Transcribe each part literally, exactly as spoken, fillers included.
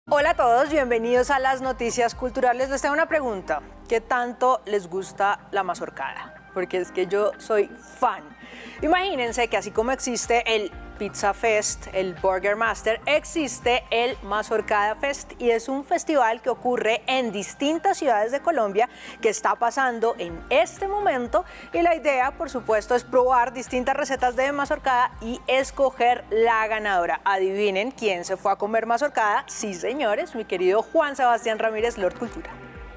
Hola a todos, bienvenidos a las noticias culturales. Les tengo una pregunta. ¿Qué tanto les gusta la mazorcada? Porque es que yo soy fan. Imagínense que así como existe el Pizza Fest, el Burger Master, existe el Mazorcada Fest y es un festival que ocurre en distintas ciudades de Colombia que está pasando en este momento y la idea, por supuesto, es probar distintas recetas de mazorcada y escoger la ganadora. Adivinen quién se fue a comer mazorcada. Sí, señores, mi querido Juan Sebastián Ramírez, Lord Cultura.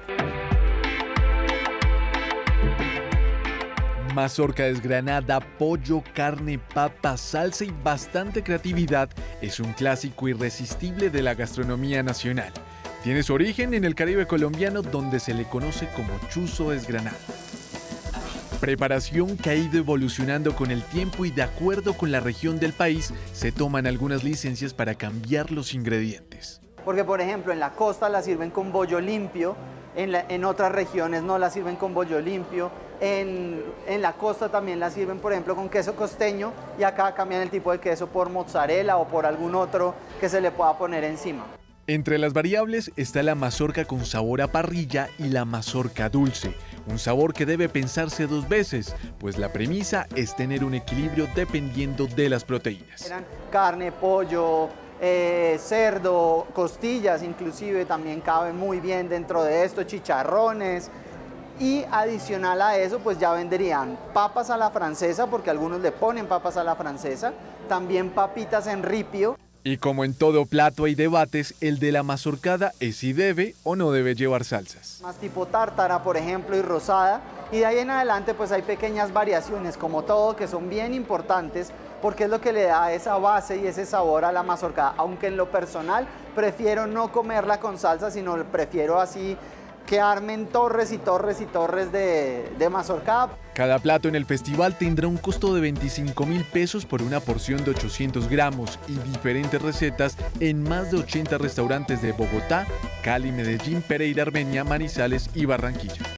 Mazorca desgranada, pollo, carne, papa, salsa y bastante creatividad es un clásico irresistible de la gastronomía nacional. Tiene su origen en el Caribe colombiano, donde se le conoce como chuzo desgranado. Preparación que ha ido evolucionando con el tiempo y de acuerdo con la región del país se toman algunas licencias para cambiar los ingredientes. Porque, por ejemplo, en la costa la sirven con bollo limpio, en, la, en otras regiones no la sirven con bollo limpio, en, en la costa también la sirven, por ejemplo, con queso costeño y acá cambian el tipo de queso por mozzarella o por algún otro que se le pueda poner encima. Entre las variables está la mazorca con sabor a parrilla y la mazorca dulce, un sabor que debe pensarse dos veces, pues la premisa es tener un equilibrio dependiendo de las proteínas. Eran carne, pollo, eh, cerdo, costillas inclusive también cabe muy bien dentro de esto, chicharrones. Y adicional a eso, pues ya vendrían papas a la francesa, porque algunos le ponen papas a la francesa, también papitas en ripio. Y como en todo plato hay debates, el de la mazorcada es si debe o no debe llevar salsas. Más tipo tártara, por ejemplo, y rosada. Y de ahí en adelante, pues hay pequeñas variaciones, como todo, que son bien importantes, porque es lo que le da esa base y ese sabor a la mazorcada. Aunque en lo personal, prefiero no comerla con salsa, sino prefiero así que armen torres y torres y torres de, de mazorcada. Cada plato en el festival tendrá un costo de veinticinco mil pesos por una porción de ochocientos gramos y diferentes recetas en más de ochenta restaurantes de Bogotá, Cali, Medellín, Pereira, Armenia, Manizales y Barranquilla.